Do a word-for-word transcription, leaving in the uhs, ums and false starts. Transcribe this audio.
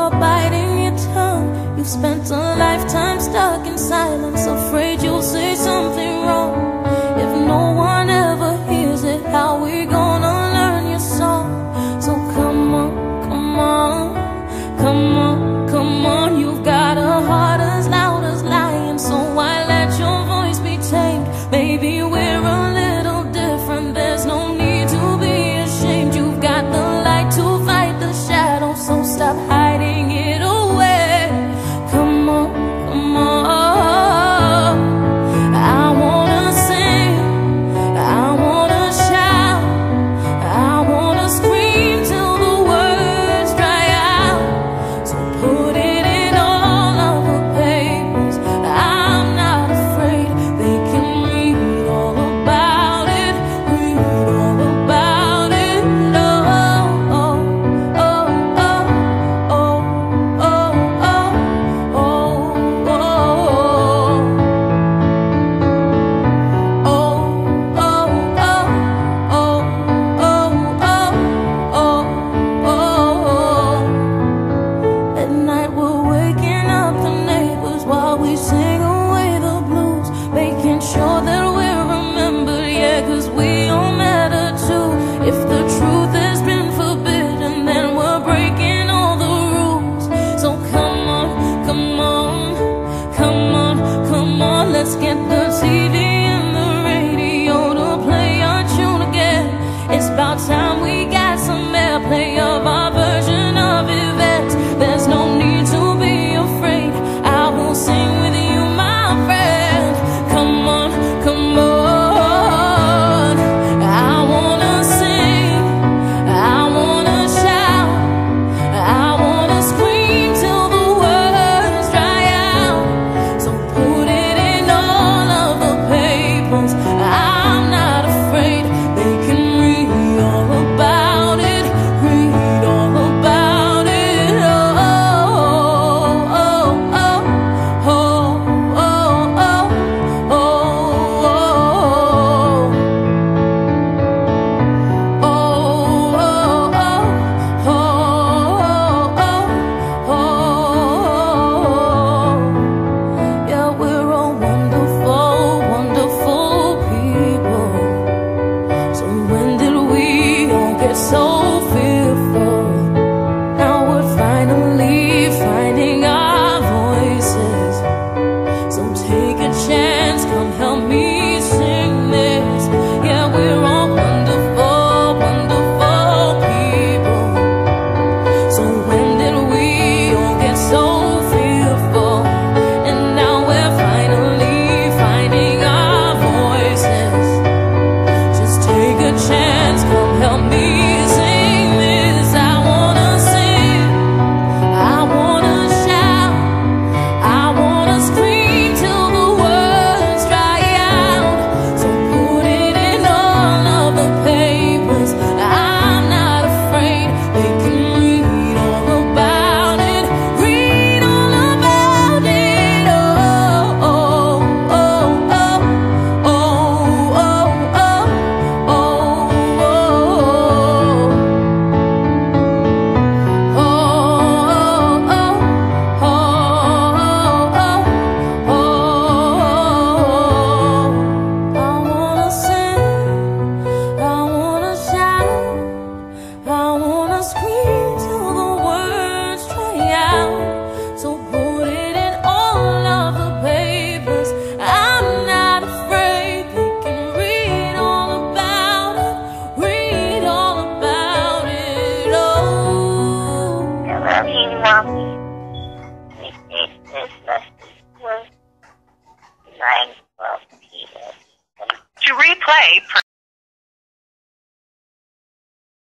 are biting your tongue. You've spent a lifetime stuck in silence, afraid you'll say something wrong. If no one ever hears it, how we gonna learn your song? So come on, come on, come on, come on. You've got a heart as loud as lion, so why let your voice be tamed? Maybe we're a little different, there's no need to be ashamed. You've got the light to fight the shadow, so stop hiding it away. Come on, come on. I wanna sing, I wanna shout, I wanna scream till the words dry out. So put it in all of the papers, I'm not afraid. They can read all about it, read all about it. Oh, oh, oh, oh, oh, oh, oh, oh, oh, At night we're waking up the neighbors while we sing away the blues, making sure that we're remembered, yeah, 'cause we all matter too. If the truth has been forbidden, then we're breaking all the rules. So come on, come on, come on, come on. Let's get the T V and the radio to play our tune again. It's about time we got some airplay of our version of events. There's no need to be afraid, I will sing with you, my friend. Come on, come on. I wanna sing, I wanna shout, I wanna scream till the words dry out. So put it in all of the papers, I'm not afraid. They can read all about it, read all about it. Oh, oh, oh, oh, oh, oh, oh, oh, yeah, we're all wonderful, wonderful people. So when did we all get so fearful? Now we're finally finding our voices. So take a chance, come help me sing this. Yeah, we're all wonderful, wonderful people. So when did we all get so fearful? And now we're finally finding our voices. Just take a chance, come help me sing this. I wanna sing, I wanna shout, I wanna scream till the words dry out. So put it in all of the papers, I'm not afraid. They can read all about it, read all about it. Oh, oh, oh, oh, oh, oh, oh, oh, I wanna sing, I wanna shout, I wanna scream till the words dry out. So put it in all of the papers, I'm not afraid. They can read all about it, read all about it. Oh, I love you, Mommy. This message was nine twelve p m To replay